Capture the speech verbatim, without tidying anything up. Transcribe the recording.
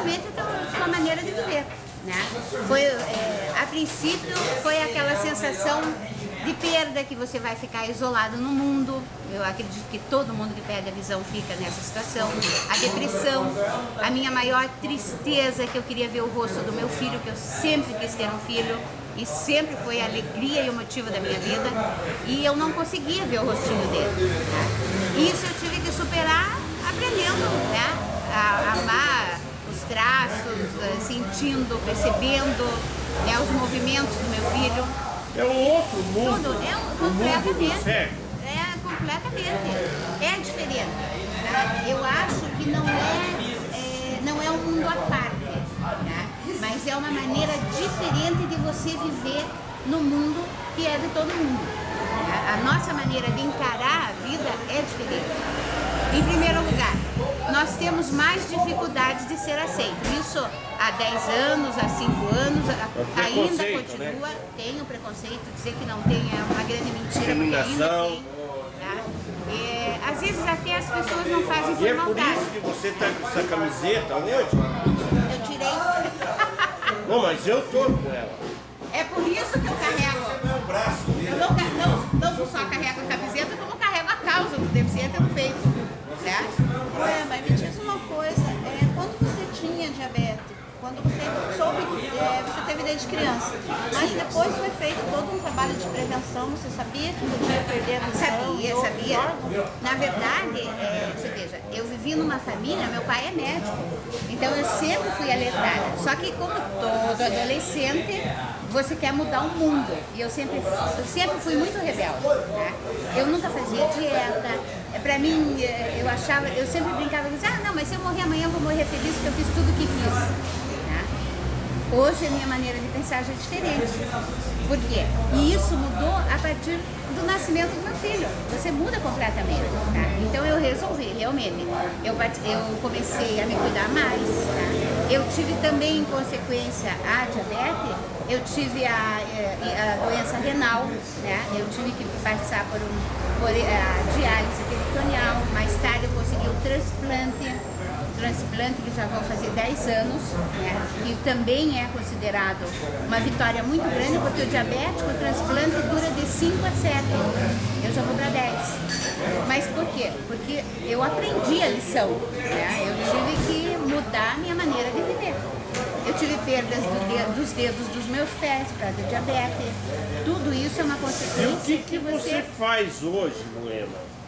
realmente a tua, tua maneira de viver, né? Foi, é, a princípio foi aquela sensação de perda, que você vai ficar isolado no mundo. Eu acredito que todo mundo que perde a visão fica nessa situação. A depressão, a minha maior tristeza é que eu queria ver o rosto do meu filho, que eu sempre quis ter um filho e sempre foi a alegria e o motivo da minha vida, e eu não conseguia ver o rostinho dele, né? Isso eu tive que superar aprendendo, né? A amar os traços, sentindo, percebendo, né, os movimentos do meu filho. É um outro mundo. Tudo, é um, completamente. É, completamente. É diferente. Tá? Eu acho que não é, é, não é um mundo à parte, tá? Mas é uma maneira diferente de você viver no mundo que é de todo mundo. Tá? A nossa maneira de encarar a vida é diferente. Em primeiro lugar, nós temos mais dificuldades de ser aceito. Isso há dez anos, há cinco anos, ainda continua. Né? Tem o preconceito, dizer que não tem é uma grande mentira, porque ainda tem. Tá? É, às vezes até as pessoas não fazem por E é maldade. por isso que você está com essa camiseta hoje? Eu tirei. Não, mas eu tô com ela. É por isso que eu carrego. Eu não, não, não só carrego a camiseta, como carrego a causa do deficiente no peito. Certo? Ué, mas me diz uma coisa, é, quando você tinha diabetes, quando você soube, é, você teve desde criança, mas depois foi feito todo um trabalho de prevenção, você sabia que podia perder a visão? Sabia, sabia. Na verdade, é, você veja, eu vivi numa família, meu pai é médico, então eu sempre fui alertada. Só que como todo adolescente, você quer mudar o mundo. E eu sempre, eu sempre fui muito rebelde, né? Eu nunca fazia dieta. Pra mim, eu achava, eu sempre brincava e dizia, ah, não, mas se eu morrer amanhã eu vou morrer feliz porque eu fiz tudo o que quis. Né? Hoje a minha maneira de pensar já é diferente. Por quê? E isso mudou a partir do nascimento do meu filho. Você muda completamente. Tá? Então eu resolvi, realmente. Eu, eu comecei a me cuidar mais. Tá? Eu tive também, em consequência, a diabetes, eu tive a, a doença renal, né? Eu tive que passar por, um, por a diálise peritoneal. Mais tarde eu consegui o transplante. Transplante que já vão fazer dez anos, né? E também é considerado uma vitória muito grande, porque o diabético, o transplante dura de cinco a sete, eu já vou para dez. Mas por quê? Porque eu aprendi a lição, né? Eu tive que mudar a minha maneira de viver. Eu tive perdas do dedo, dos dedos dos meus pés por causa do diabetes. Tudo isso é uma consequência. E o que, que, que você... você faz hoje, Moema?